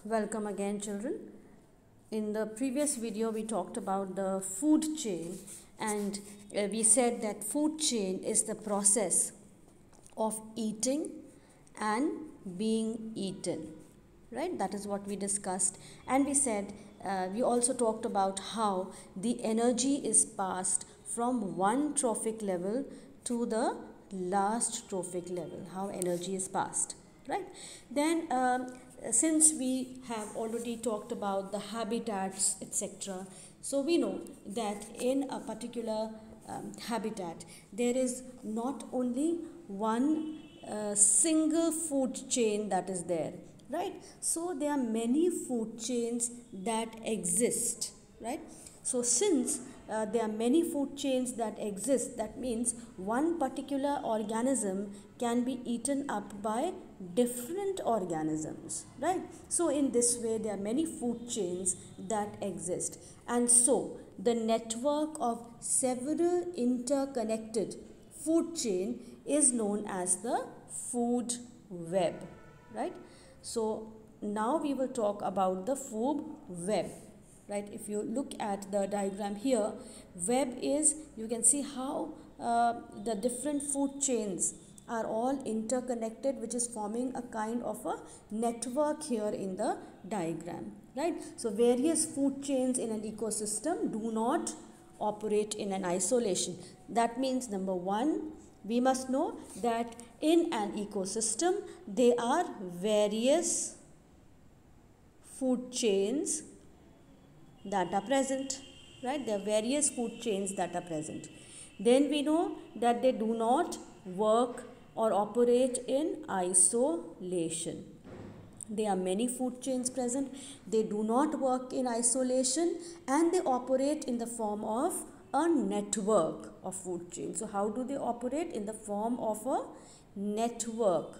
Welcome again, children. In the previous video, we talked about the food chain, and we said that food chain is the process of eating and being eaten, right? That is what we discussed. And we said, we also talked about how the energy is passed from one trophic level to the last trophic level, how energy is passed, right? Then since we have already talked about the habitats, etc., so we know that in a particular habitat there is not only one single food chain that is there, right? So there are many food chains that exist, right? So since there are many food chains that exist, that means one particular organism can be eaten up by different organisms, right? So in this way there are many food chains that exist, and so the network of several interconnected food chain is known as the food web, right? So now we will talk about the food web, right? If you look at the diagram here, web is, you can see how the different food chains are all interconnected, which is forming a kind of a network here in the diagram, right? So various food chains in an ecosystem do not operate in an isolation. That means, number one, we must know that in an ecosystem there are various food chains that are present, right? There are various food chains that are present. Then we know that they do not work or operate in isolation. There are many food chains present. They do not work in isolation, and they operate in the form of a network of food chains. So how do they operate? In the form of a network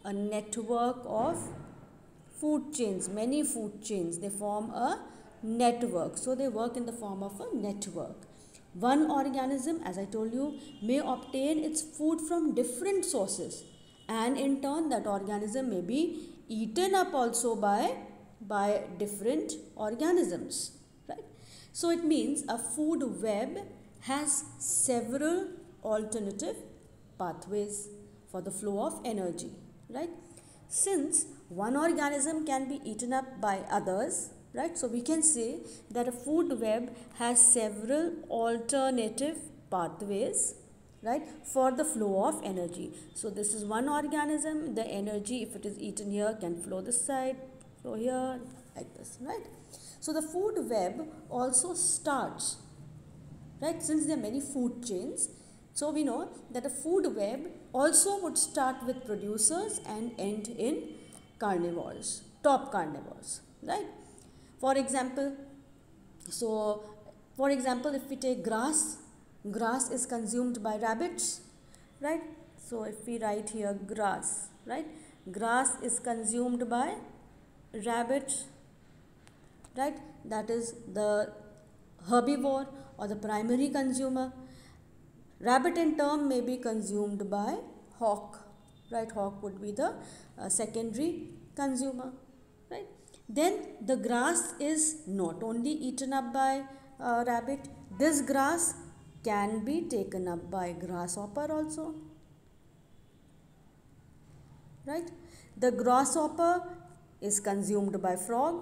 of food chains, many food chains. They form a network. So they work in the form of a network. One organism, as I told you, may obtain its food from different sources, and in turn that organism may be eaten up also by different organisms, right? So it means a food web has several alternative pathways for the flow of energy, right? Since one organism can be eaten up by others, right? So we can say that a food web has several alternative pathways, right, for the flow of energy. So this is one organism, the energy, if it is eaten here, can flow this side, flow here, like this, right? So the food web also starts, right, since there are many food chains. So we know that a food web also would start with producers and end in carnivores, top carnivores, right? For example, if we take grass, grass is consumed by rabbits, right? So if we write here grass, right? Grass is consumed by rabbits, right? That is the herbivore or the primary consumer. Rabbit in turn may be consumed by hawk, right? Hawk would be the secondary consumer, right? Then the grass is not only eaten up by rabbit, this grass can be taken up by grasshopper also, right? The grasshopper is consumed by frog,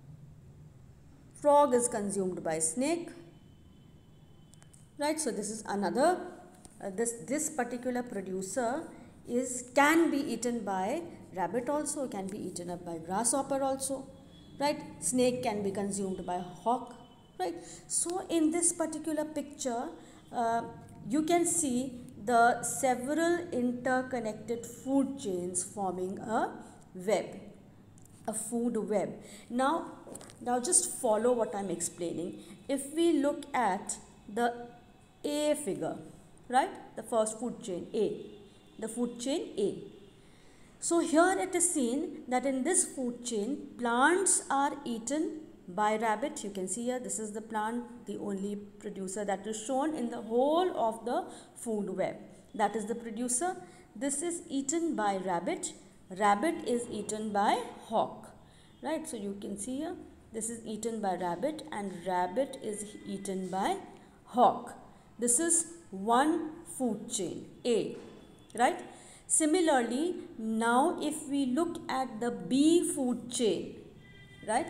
frog is consumed by snake, right? So this is another, this particular producer can be eaten by rabbit also, can be eaten up by grasshopper also, right? Snake can be consumed by hawk, right? So in this particular picture, you can see the several interconnected food chains forming a web, a food web. Now just follow what I'm explaining. If we look at the A figure, right? The first food chain, A, the food chain A. So here it is seen that in this food chain, plants are eaten by rabbit. You can see here, this is the plant, the only producer that is shown in the whole of the food web. That is the producer. This is eaten by rabbit. Rabbit is eaten by hawk. right? So you can see here, this is eaten by rabbit and rabbit is eaten by hawk. This is one food chain, A, right? Similarly, now if we look at the B food chain, right?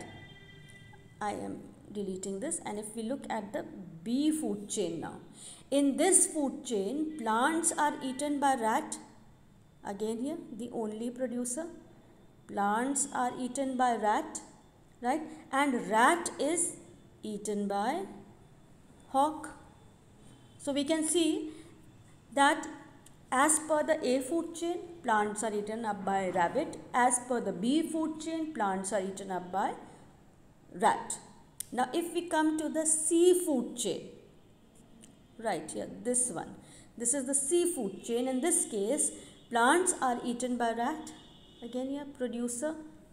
I am deleting this, and if we look at the B food chain now, in this food chain, plants are eaten by rat. Again here, the only producer. Plants are eaten by rat, right? And rat is eaten by hawk. So we can see that as per the A food chain, plants are eaten up by rabbit. As per the B food chain, plants are eaten up by rat. Now if we come to the C food chain, right here, this one, this is the C food chain. In this case, plants are eaten by rat. Again here, producer,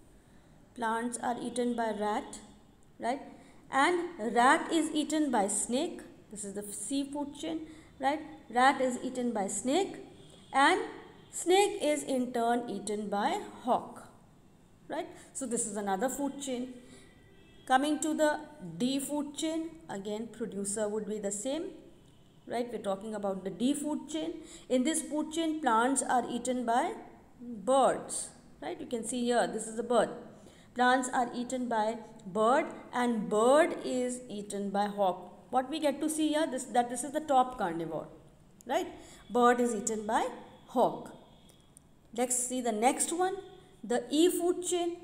plants are eaten by rat, right? And rat is eaten by snake. This is the C food chain, right? Rat is eaten by snake and snake is in turn eaten by hawk, right? So this is another food chain. Coming to the D food chain, again producer would be the same, right? We're talking about the D food chain. In this food chain, plants are eaten by birds, right? You can see here, this is a bird. Plants are eaten by bird and bird is eaten by hawk. What we get to see here, this is the top carnivore, right? Bird is eaten by hawk. Let's see the next one, the E food chain.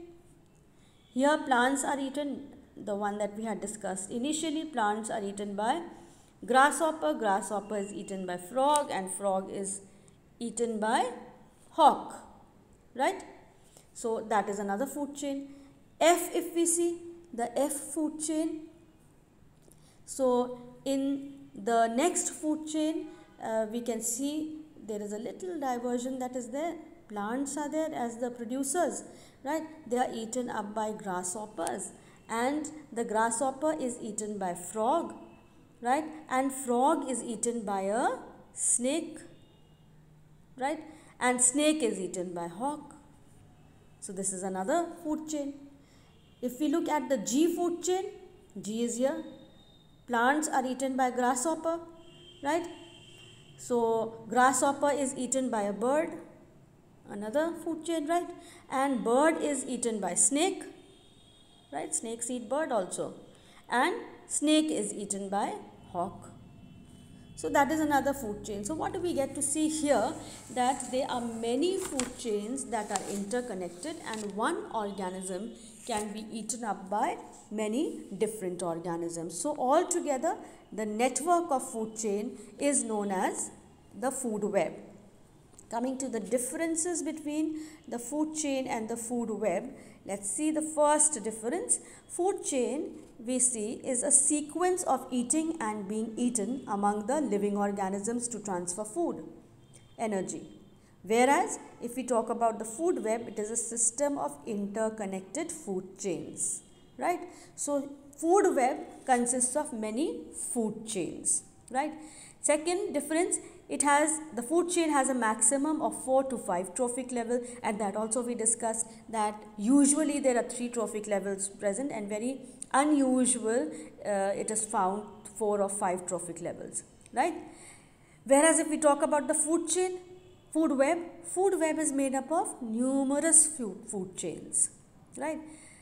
Here plants are eaten, the one that we had discussed initially, plants are eaten by grasshopper, grasshopper is eaten by frog and frog is eaten by hawk, right? So that is another food chain. F, if we see the F food chain, so in the next food chain we can see there is a little diversion that is there. Plants are there as the producers, right? They are eaten up by grasshoppers and the grasshopper is eaten by frog, right? And frog is eaten by a snake, right? And snake is eaten by hawk. So this is another food chain. If we look at the G food chain, G is here. Plants are eaten by grasshopper, right? So grasshopper is eaten by a bird, another food chain, right? And bird is eaten by snake, right? Snakes eat bird also. And snake is eaten by hawk. So that is another food chain. So what do we get to see here? That there are many food chains that are interconnected and one organism can be eaten up by many different organisms. So altogether, the network of food chain is known as the food web. Coming to the differences between the food chain and the food web, let's see the first difference. Food chain, we see, is a sequence of eating and being eaten among the living organisms to transfer food, energy. Whereas, if we talk about the food web, it is a system of interconnected food chains, right? So, food web consists of many food chains, right? Second difference, the food chain has a maximum of 4 to 5 trophic level, and that also we discussed that usually there are 3 trophic levels present and very unusual it is found 4 or 5 trophic levels, right? Whereas if we talk about the food chain, food web is made up of numerous food chains, right?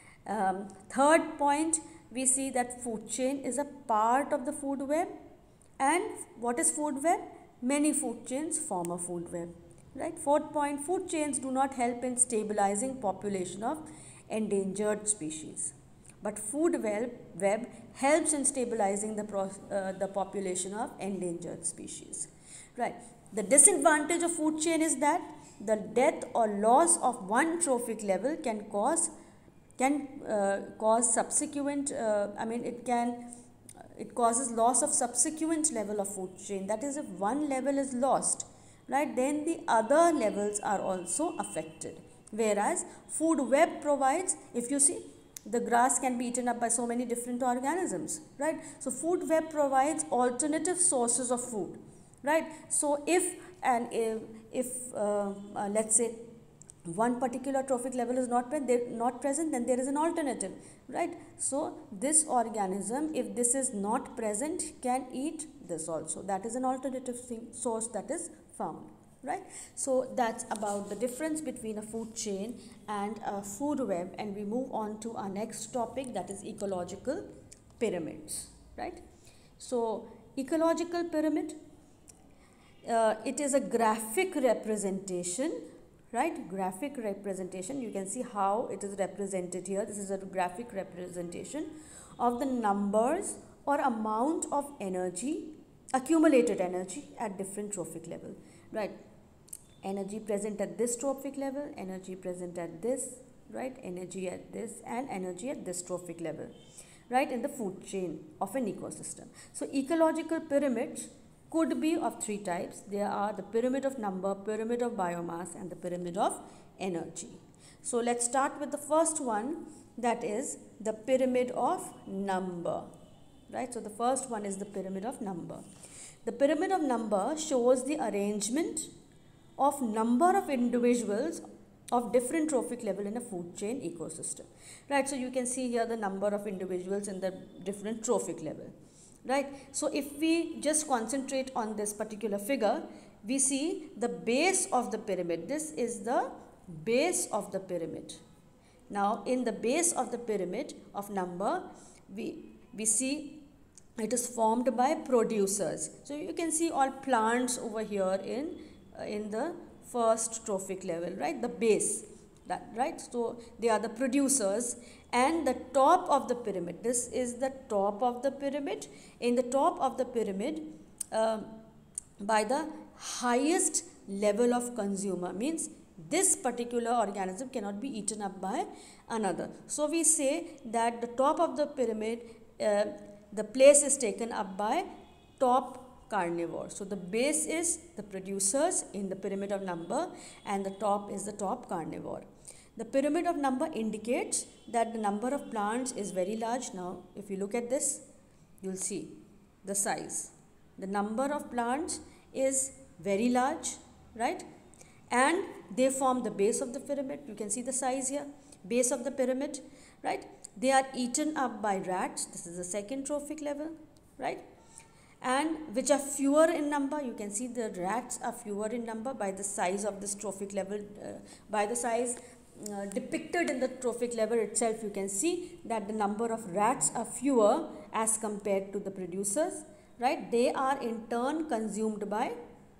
Third point, we see that food chain is a part of the food web. And what is food web? Many food chains form a food web, right? Fourth point, food chains do not help in stabilizing population of endangered species. But food web helps in stabilizing the population of endangered species, right? The disadvantage of food chain is that the death or loss of one trophic level can cause subsequent, it causes loss of subsequent level of food chain. That is, if one level is lost, right, then the other levels are also affected. Whereas food web provides, if you see, the grass can be eaten up by so many different organisms, right? So food web provides alternative sources of food, right? So if let's say one particular trophic level is not present, then there is an alternative, right? So this organism, if this is not present, can eat this also. That is an alternative source that is found, right? So that's about the difference between a food chain and a food web, and we move on to our next topic, that is ecological pyramids, right? So ecological pyramid, it is a graphic representation, right? Graphic representation. You can see how it is represented here. This is a graphic representation of the numbers or amount of energy, accumulated energy at different trophic level, right? Energy present at this trophic level, energy present at this, right? Energy at this, and energy at this trophic level, right? In the food chain of an ecosystem. So ecological pyramids could be of three types. There are the pyramid of number, pyramid of biomass, and the pyramid of energy. So let's start with the first one, that is the pyramid of number, right? So the first one is the pyramid of number. The pyramid of number shows the arrangement of number of individuals of different trophic level in a food chain ecosystem, right? So you can see here the number of individuals in the different trophic level, right? So if we just concentrate on this particular figure, we see the base of the pyramid. This is the base of the pyramid. Now in the base of the pyramid of number, we see it is formed by producers. So you can see all plants over here in the first trophic level, right? The base, that, right? So they are the producers. And the top of the pyramid, this is the top of the pyramid. In the top of the pyramid, by the highest level of consumer, means this particular organism cannot be eaten up by another. So we say that the top of the pyramid, the place is taken up by top carnivore. So the base is the producers in the pyramid of number, and the top is the top carnivore. The pyramid of number indicates that the number of plants is very large. Now, if you look at this, you'll see the size. The number of plants is very large, right? And they form the base of the pyramid. You can see the size here, base of the pyramid, right? They are eaten up by rats. This is the second trophic level, right? And which are fewer in number. You can see the rats are fewer in number by the size of this trophic level, by the size depicted in the trophic level itself. You can see that the number of rats are fewer as compared to the producers, right? They are in turn consumed by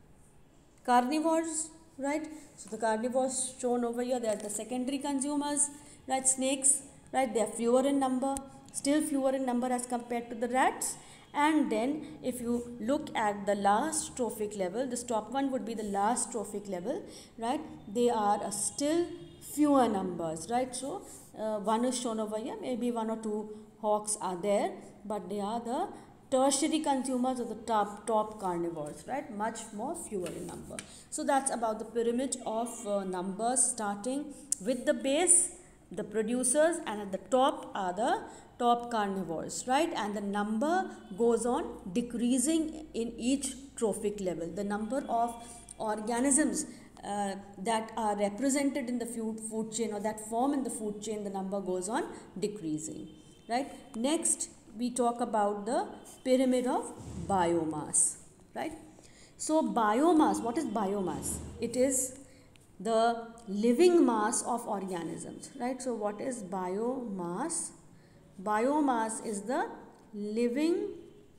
carnivores, right? So the carnivores shown over here, they are the secondary consumers, right? Snakes, right? They are fewer in number, still fewer in number as compared to the rats. And then if you look at the last trophic level, this top one would be the last trophic level, right? They are still fewer numbers, right? So one is shown over here, maybe one or two hawks are there, but they are the tertiary consumers of the top carnivores, right? Much more fewer in number. So that's about the pyramid of numbers, starting with the base, the producers, and at the top are the top carnivores, right? And the number goes on decreasing in each trophic level. The number of organisms that are represented in the food chain, or that form in the food chain, the number goes on decreasing, right? Next, we talk about the pyramid of biomass, right? So biomass, what is biomass? It is the living mass of organisms, right? So what is biomass? Biomass is the living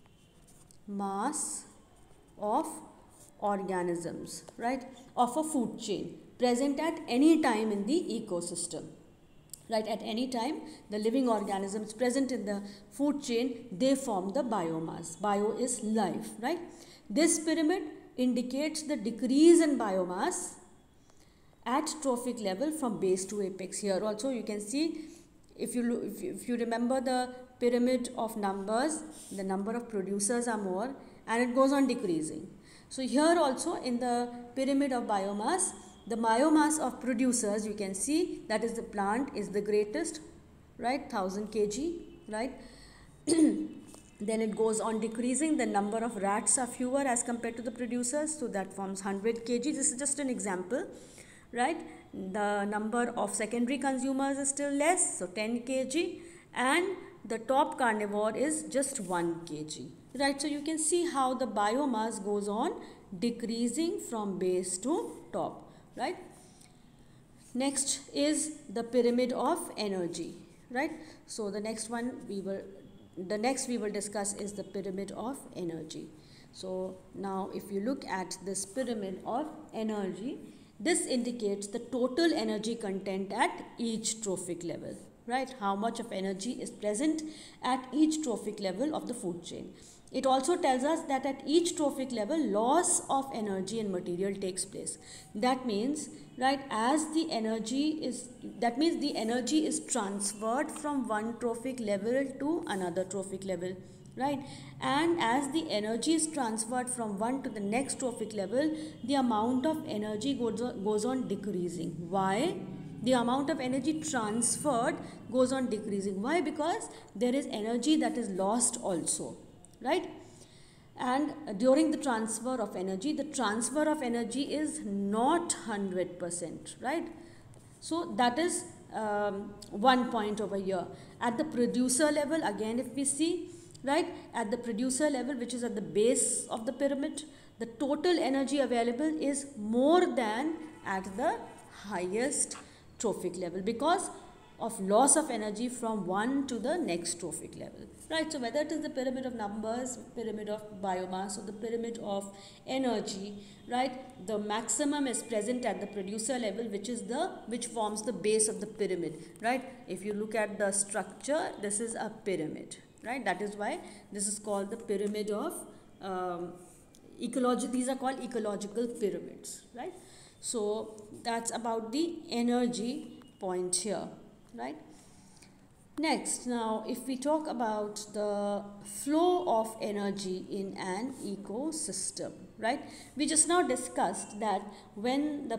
mass of organisms, right, of a food chain present at any time in the ecosystem, right? At any time, the living organisms present in the food chain, they form the biomass. Bio is life, right? This pyramid indicates the decrease in biomass at trophic level from base to apex. Here also you can see, if you remember the pyramid of numbers, the number of producers are more and it goes on decreasing. So here also in the pyramid of biomass, the biomass of producers, you can see that is the plant is the greatest, right? 1000 kg, right? Then it goes on decreasing. The number of rats are fewer as compared to the producers, so that forms 100 kg. This is just an example, right? the number of secondary consumers is still less, so 10 kg, and the top carnivore is just 1 kg, right? So you can see how the biomass goes on decreasing from base to top, right? Next is the pyramid of energy, right? So the next we will discuss is the pyramid of energy. So now if you look at this pyramid of energy, this indicates the total energy content at each trophic level, right? How much of energy is present at each trophic level of the food chain. It also tells us that at each trophic level, loss of energy and material takes place. That means, right, the energy is transferred from one trophic level to another trophic level, right? And as the energy is transferred from one to the next trophic level, the amount of energy goes on decreasing. Why? The amount of energy transferred goes on decreasing. Why? Because there is energy that is lost also, right? And during the transfer of energy is not 100%, right? So that is one point over here. At the producer level, again, if we see, right, at the producer level, which is at the base of the pyramid, the total energy available is more than at the highest trophic level because of loss of energy from one to the next trophic level, right? So whether it is the pyramid of numbers, pyramid of biomass, or the pyramid of energy, right, the maximum is present at the producer level, which forms the base of the pyramid, right? If you look at the structure, this is a pyramid, right? That is why this is called the pyramid of ecology. These are called ecological pyramids, right? So that's about the energy point here, right? Next, now if we talk about the flow of energy in an ecosystem, right? We just now discussed that when the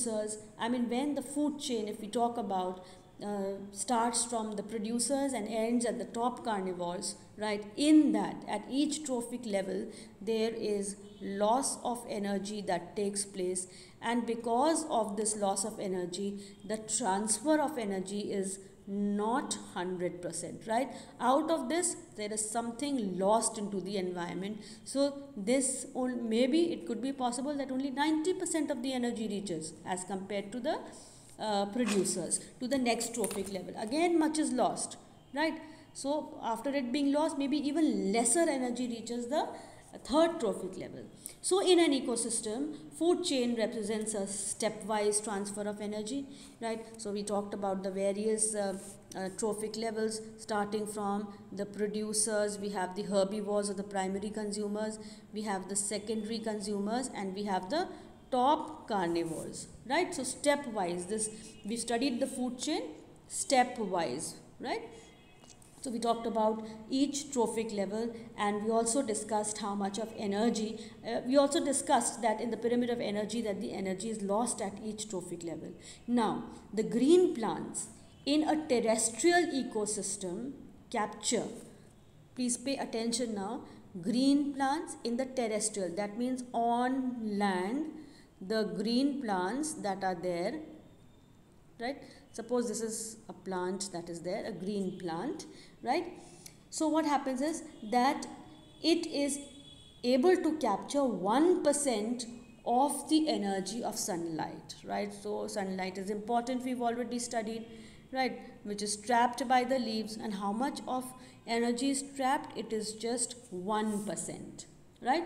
food chain, if we talk about, starts from the producers and ends at the top carnivores, right? In that, at each trophic level, there is loss of energy that takes place, and because of this loss of energy, the transfer of energy is not 100%, right? Out of this, there is something lost into the environment. So this, maybe it could be possible that only 90% of the energy reaches as compared to the producers to the next trophic level. Again, much is lost, right? So after it being lost, maybe even lesser energy reaches the third trophic level. So in an ecosystem, food chain represents a stepwise transfer of energy, right? So we talked about the various trophic levels, starting from the producers, we have the herbivores or the primary consumers, we have the secondary consumers, and we have the top carnivores, right? So stepwise, we studied the food chain stepwise, right? So we talked about each trophic level, and we also discussed how much of energy, we also discussed that in the pyramid of energy, that the energy is lost at each trophic level. Now, the green plants in a terrestrial ecosystem capture, please pay attention now, green plants in the terrestrial, that means on land, the green plants that are there, right? Suppose this is a plant that is there, a green plant, right? So what happens is that it is able to capture 1% of the energy of sunlight, right? So sunlight is important, we've already studied, right? Which is trapped by the leaves, and how much of energy is trapped? It is just 1%, right?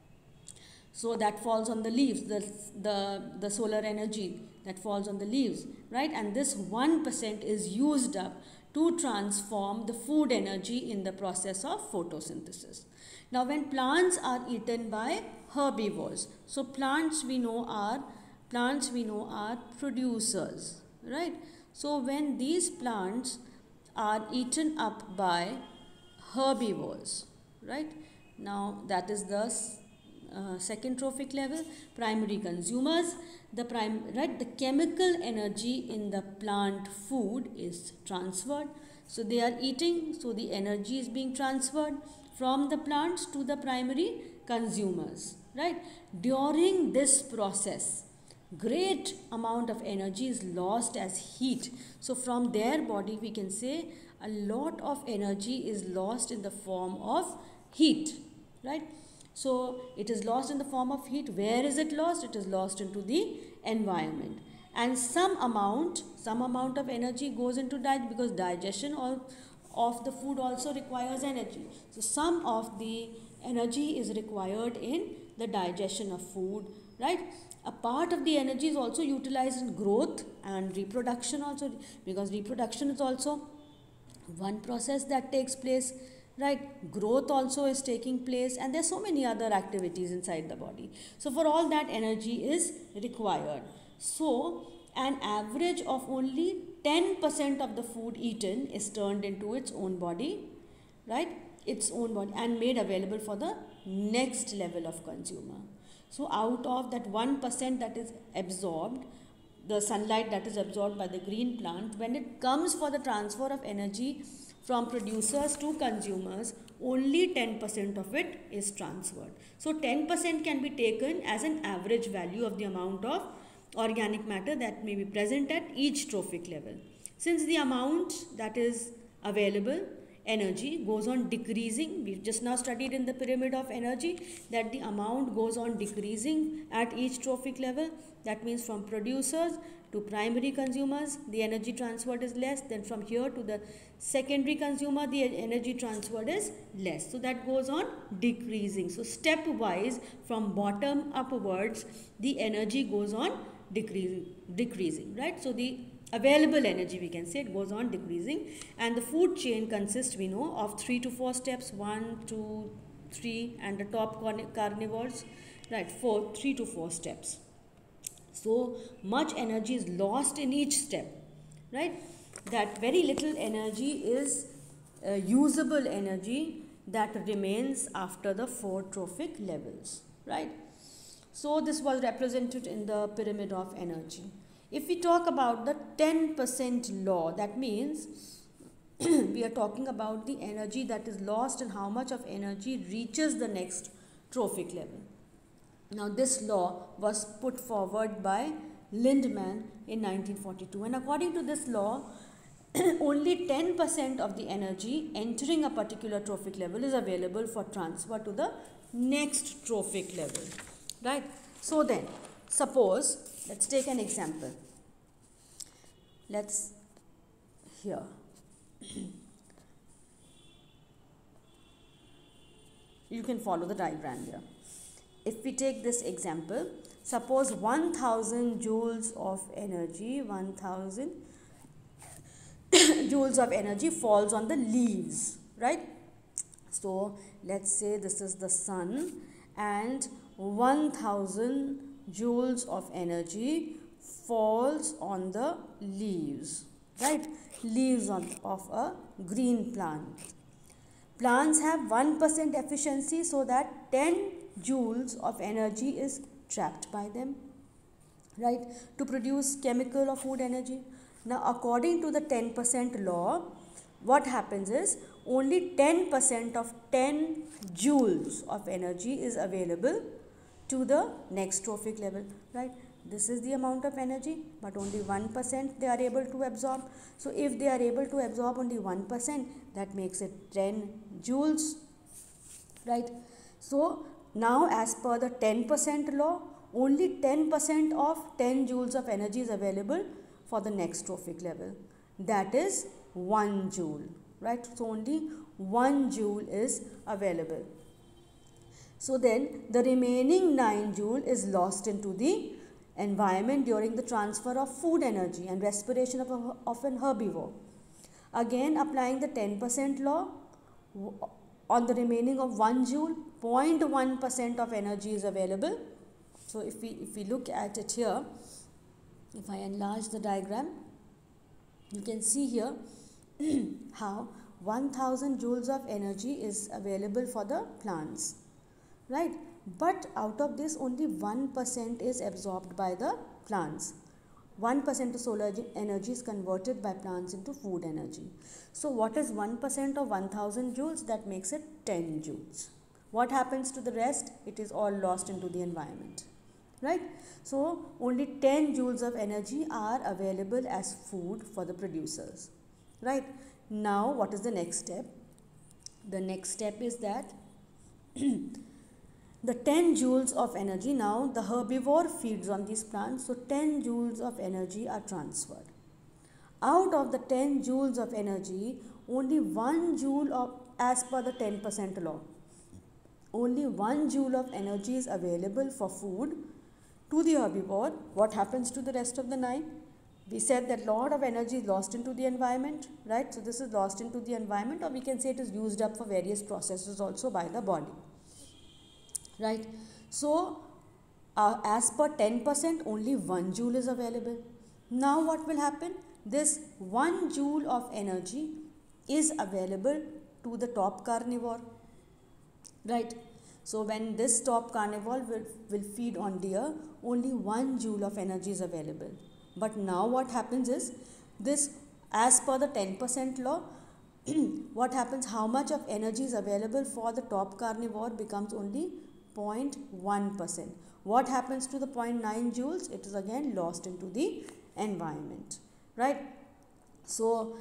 So that falls on the leaves, the solar energy that falls on the leaves, right? And this 1% is used up to transform the food energy in the process of photosynthesis. Now when plants are eaten by herbivores, so plants we know are producers, right? So when these plants are eaten up by herbivores, right? Now that is the second trophic level. Primary consumers, the chemical energy in the plant food is transferred. So they are eating, so the energy is being transferred from the plants to the primary consumers, right? During this process, great amount of energy is lost as heat. So from their body we can say a lot of energy is lost in the form of heat, right? So it is lost in the form of heat. Where is it lost? It is lost into the environment. And some amount of energy goes into because digestion of the food also requires energy. So some of the energy is required in the digestion of food, right? A part of the energy is also utilized in growth and reproduction also, because reproduction is also one process that takes place, right? Growth also is taking place, and there's so many other activities inside the body. So for all that, energy is required. So an average of only 10% of the food eaten is turned into its own body, right? Its own body, and made available for the next level of consumer. So out of that 1% that is absorbed, the sunlight that is absorbed by the green plant, when it comes for the transfer of energy from producers to consumers, only 10% of it is transferred. So 10% can be taken as an average value of the amount of organic matter that may be present at each trophic level. Since the amount that is available, energy, goes on decreasing, we've just now studied in the pyramid of energy that the amount goes on decreasing at each trophic level. That means from producers to primary consumers, the energy transferred is less. Then from here to the secondary consumer, the energy transferred is less. So that goes on decreasing. So stepwise, from bottom upwards, the energy goes on decreasing, right? So the available energy, we can say, it goes on decreasing. And the food chain consists, we know, of 3 to 4 steps, 1, 2, 3, and the top carnivores, right? 3 to 4 steps. So much energy is lost in each step, right? That very little energy is usable energy that remains after the 4 trophic levels, right? So this was represented in the pyramid of energy. If we talk about the 10% law, that means we are talking about the energy that is lost and how much of energy reaches the next trophic level. Now this law was put forward by Lindemann in 1942, and according to this law, only 10% of the energy entering a particular trophic level is available for transfer to the next trophic level, right? So then, suppose, let's take an example. Let's here. You can follow the diagram here. If we take this example, suppose 1000 joules of energy, 1000 joules of energy falls on the leaves, right? So let's say this is the sun, and 1000 joules of energy falls on the leaves, right? Leaves of a green plant. Plants have 1% efficiency, so that 10 joules of energy is trapped by them, right, to produce chemical or food energy. Now according to the 10% law, what happens is only 10% of 10 joules of energy is available to the next trophic level, right? This is the amount of energy, but only 1% they are able to absorb. So if they are able to absorb only 1%, that makes it 10 joules, right? So now as per the 10% law, only 10% of 10 joules of energy is available for the next trophic level. That is 1 joule, right? So only 1 joule is available. So then the remaining 9 joule is lost into the environment during the transfer of food energy and respiration of an herbivore. Again, applying the 10% law on the remaining of 1 joule, 0.1% of energy is available. So if we look at it here, if I enlarge the diagram, you can see here how 1000 joules of energy is available for the plants, right? But out of this, only 1% is absorbed by the plants. 1% of solar energy is converted by plants into food energy. So what is 1% of 1000 joules? That makes it 10 joules. What happens to the rest? It is all lost into the environment, right? So only 10 joules of energy are available as food for the producers, right? Now what is the next step? The next step is that the 10 joules of energy, now the herbivore feeds on these plants, so 10 joules of energy are transferred. Out of the 10 joules of energy, only 1 joule of, as per the 10% law, only 1 joule of energy is available for food to the herbivore. What happens to the rest of the 9? We said that lot of energy is lost into the environment, right? So this is lost into the environment, or we can say it is used up for various processes also by the body, right? So as per 10%, only 1 joule is available. Now what will happen? This 1 joule of energy is available to the top carnivore, right? So when this top carnivore will feed on deer, only 1 joule of energy is available. But now what happens is, this, as per the 10% law, what happens, how much of energy is available for the top carnivore becomes only 0.1%. What happens to the 0.9 joules? It is again lost into the environment, right? So,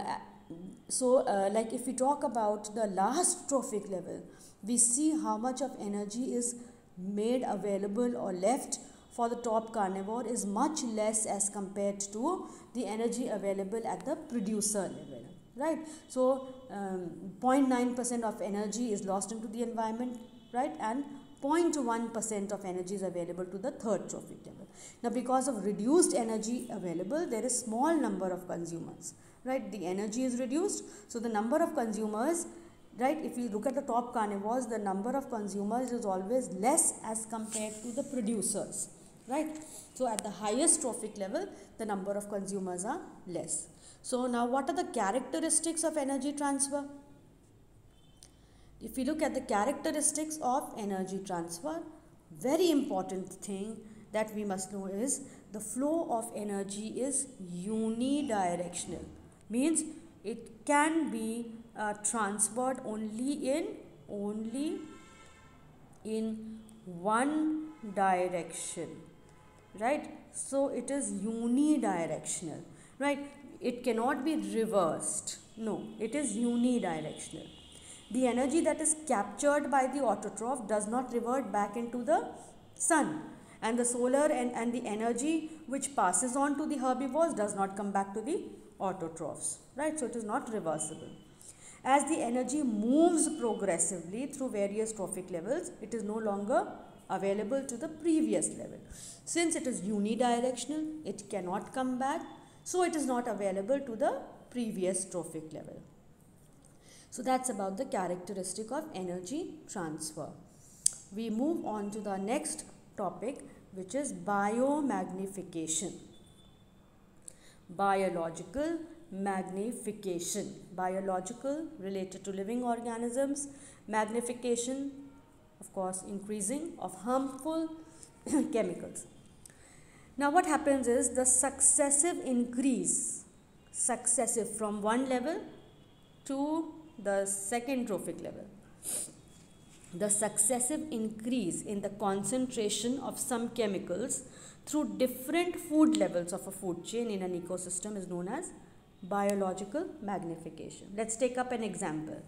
like if we talk about the last trophic level, we see how much of energy is made available or left for the top carnivore is much less as compared to the energy available at the producer level, right? So 0.9% of energy is lost into the environment, right? And 0.1% of energy is available to the third trophic level. Now because of reduced energy available, there is small number of consumers, right? The energy is reduced, so the number of consumers, right, if you look at the top carnivores, the number of consumers is always less as compared to the producers, right? So at the highest trophic level, the number of consumers are less. So now what are the characteristics of energy transfer? If you look at the characteristics of energy transfer, very important thing that we must know is the flow of energy is unidirectional. Means it can be transferred only in one direction, right? So it is unidirectional, right? It cannot be reversed. No, it is unidirectional. The energy that is captured by the autotroph does not revert back into the sun, and the solar and the energy which passes on to the herbivores does not come back to the autotrophs, right? So it is not reversible. As the energy moves progressively through various trophic levels, it is no longer available to the previous level. Since it is unidirectional, it cannot come back, so it is not available to the previous trophic level. So that's about the characteristic of energy transfer. We move on to the next topic, which is biomagnification. Biological magnification. Biological, related to living organisms. Magnification, of course, increasing of harmful chemicals. Now what happens is the successive increase, from one level to the second trophic level. The successive increase in the concentration of some chemicals through different food levels of a food chain in an ecosystem is known as biological magnification. Let's take up an example.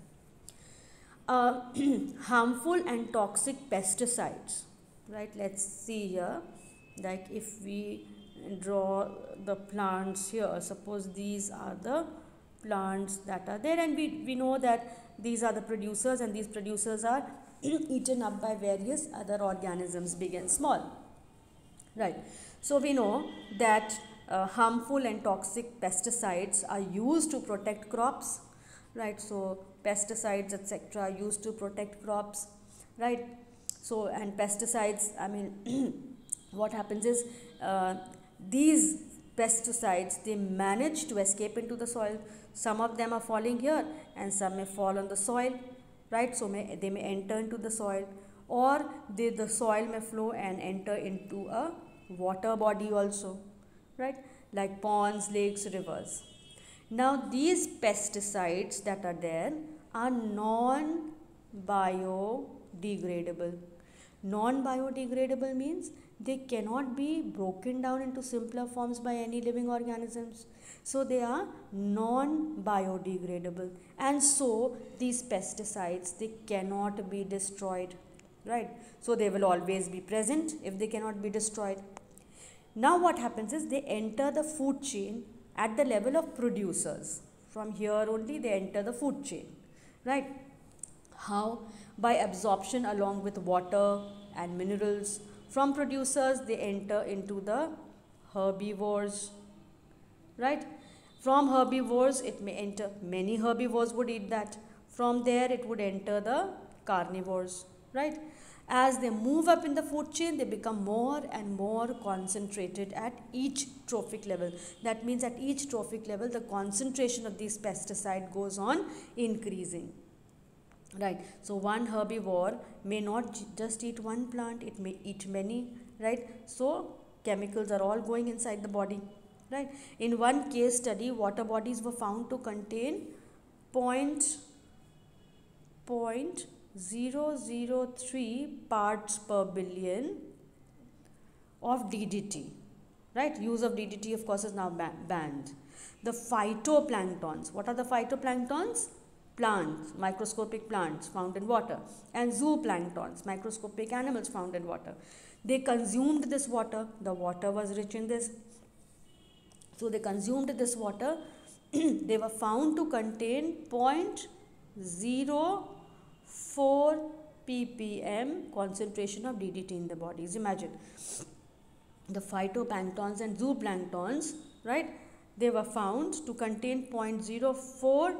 Harmful and toxic pesticides, right? Let's see here, like if we draw the plants here, suppose these are the plants that are there, and we know that these are the producers, and these producers are eaten up by various other organisms, big and small, right? So we know that harmful and toxic pesticides are used to protect crops, right? So pesticides etc. are used to protect crops, right? So, and pesticides, I mean what happens is these pesticides, they manage to escape into the soil. Some of them are falling here and some may fall on the soil, right? So they may enter into the soil, or the soil may flow and enter into a water body also, right? Like ponds, lakes, rivers. Now these pesticides that are there are non-biodegradable. Non-biodegradable means they cannot be broken down into simpler forms by any living organisms. So they are non-biodegradable, and so these pesticides, they cannot be destroyed, right? So they will always be present if they cannot be destroyed. Now what happens is they enter the food chain at the level of producers. From here only they enter the food chain, right? How? By absorption along with water and minerals. From producers they enter into the herbivores, right? From herbivores it may enter, many herbivores would eat that. From there it would enter the carnivores, right? As they move up in the food chain, they become more and more concentrated at each trophic level. That means at each trophic level, the concentration of these pesticide goes on increasing. Right. So one herbivore may not just eat one plant, it may eat many, right? So chemicals are all going inside the body, right? In one case study, water bodies were found to contain 0.003 parts per billion of DDT, right? Use of DDT, of course, is now banned. The phytoplanktons, what are the phytoplanktons? Plants, microscopic plants found in water, and zooplanktons, microscopic animals found in water. They consumed this water, the water was rich in this. So they consumed this water, they were found to contain 0.04 ppm concentration of DDT in the bodies. Imagine the phytoplanktons and zooplanktons, right? They were found to contain 0.04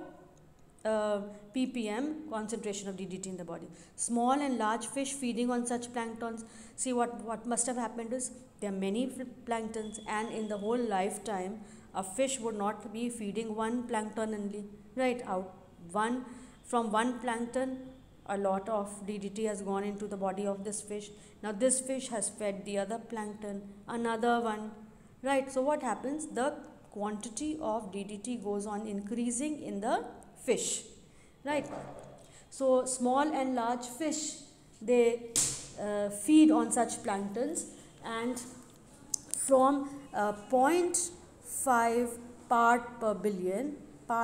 ppm concentration of DDT in the body. Small and large fish feeding on such planktons. See what must have happened is there are many planktons, and in the whole lifetime a fish would not be feeding one plankton only, right? From one plankton a lot of DDT has gone into the body of this fish. Now this fish has fed the other plankton, another one, right? So what happens? The quantity of DDT goes on increasing in the fish, right? So small and large fish, they feed on such planktons, and from 0.5 part per million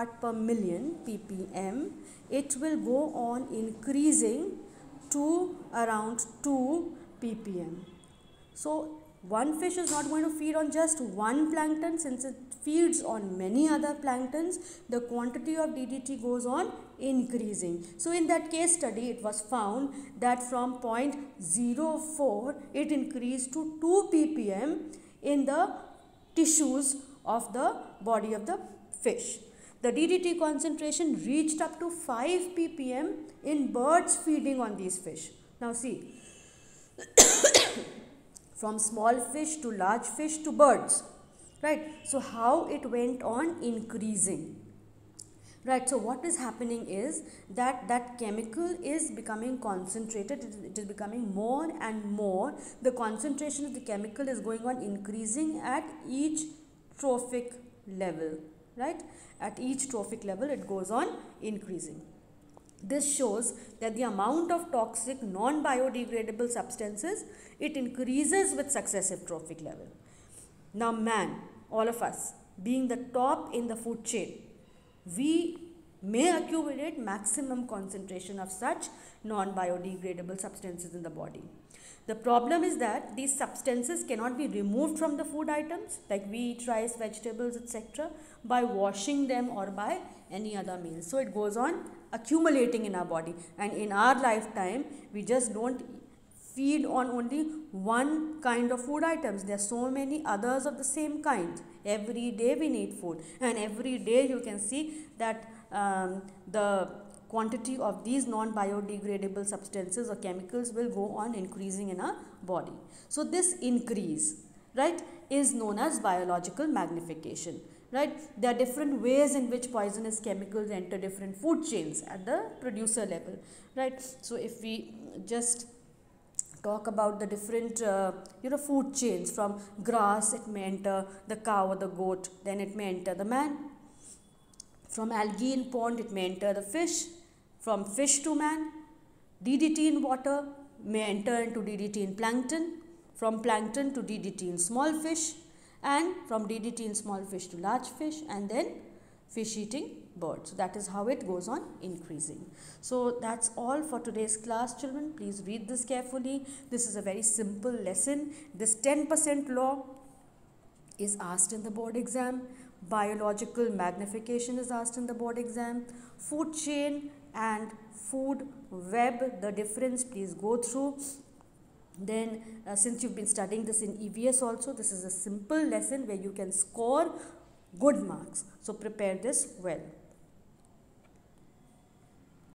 ppm, it will go on increasing to around 2 ppm. So one fish is not going to feed on just one plankton. Since it feeds on many other planktons, the quantity of DDT goes on increasing. So in that case study, it was found that from 0.04 it increased to 2 ppm in the tissues of the body of the fish. The DDT concentration reached up to 5 ppm in birds feeding on these fish. Now see, from small fish to large fish to birds, right? So how it went on increasing, right? So what is happening is that chemical is becoming concentrated, it is becoming more and more. The concentration of the chemical is going on increasing at each trophic level, right? At each trophic level it goes on increasing. This shows that the amount of toxic non-biodegradable substances, it increases with successive trophic level. Now man, all of us, being the top in the food chain, we may accumulate maximum concentration of such non-biodegradable substances in the body. The problem is that these substances cannot be removed from the food items, like we eat rice, vegetables, etc., by washing them or by any other means. So it goes on accumulating in our body, and in our lifetime we just don't feed on only one kind of food items. There are so many others of the same kind. Every day we need food, and every day you can see that the quantity of these non-biodegradable substances or chemicals will go on increasing in our body. So this increase, right, is known as biological magnification, right? There are different ways in which poisonous chemicals enter different food chains at the producer level, right? So if we just talk about the different food chains, from grass it may enter the cow or the goat, then it may enter the man. From algae in pond it may enter the fish. From fish to man. DDT in water may enter into DDT in plankton. from plankton to DDT in small fish, and from DDT in small fish to large fish, and then fish eating birds. So that is how it goes on increasing. So that's all for today's class, children. Please read this carefully. This is a very simple lesson. This 10% law is asked in the board exam. Biological magnification is asked in the board exam. Food chain and food web, the difference, please go through. Then since you've been studying this in EVS also, this is a simple lesson where you can score good marks. So prepare this well.